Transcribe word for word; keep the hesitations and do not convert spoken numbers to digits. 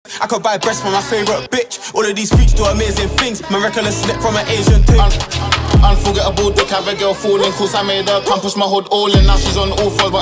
I could buy breasts for my favourite bitch. All of these freaks do amazing things. My reckless slip from an Asian thing. Un unforgettable dick, have a girl falling. Cause I made her come push my hood all in. Now she's on all fours, but